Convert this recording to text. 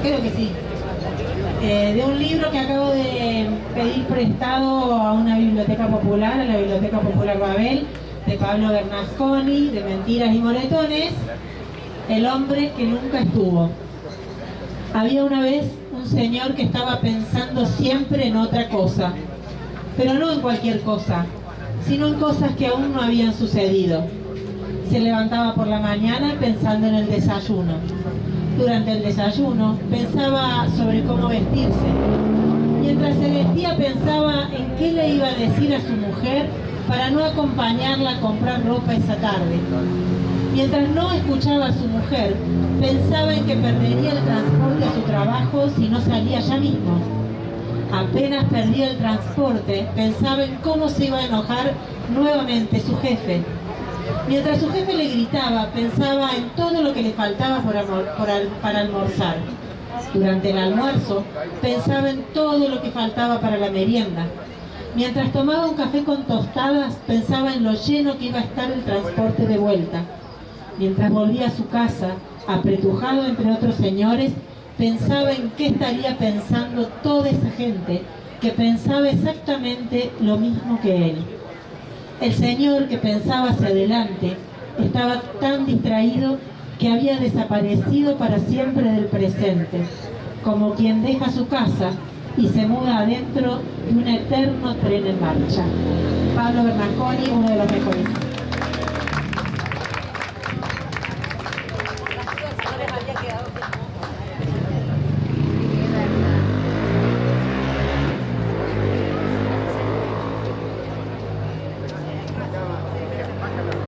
creo que sí. De un libro que acabo de pedir prestado a una biblioteca popular, a la Biblioteca Popular Babel, de Pablo Bernasconi, de Mentiras y Moretones, El hombre que nunca estuvo. Había una vez un señor que estaba pensando siempre en otra cosa, pero no en cualquier cosa, sino en cosas que aún no habían sucedido. Se levantaba por la mañana pensando en el desayuno. Durante el desayuno pensaba sobre cómo vestirse. Mientras se vestía pensaba en qué le iba a decir a su mujer para no acompañarla a comprar ropa esa tarde. Mientras no escuchaba a su mujer, pensaba en que perdería el transporte a su trabajo si no salía ya mismo. Apenas perdía el transporte, pensaba en cómo se iba a enojar nuevamente su jefe. Mientras su jefe le gritaba, pensaba en todo lo que le faltaba para almorzar. Durante el almuerzo, pensaba en todo lo que faltaba para la merienda. Mientras tomaba un café con tostadas, pensaba en lo lleno que iba a estar el transporte de vuelta. Mientras volvía a su casa, apretujado entre otros señores, pensaba en qué estaría pensando toda esa gente que pensaba exactamente lo mismo que él. El señor que pensaba hacia adelante estaba tan distraído que había desaparecido para siempre del presente, como quien deja su casa y se muda adentro de un eterno tren en marcha. Pablo Bernasconi, uno de los mejores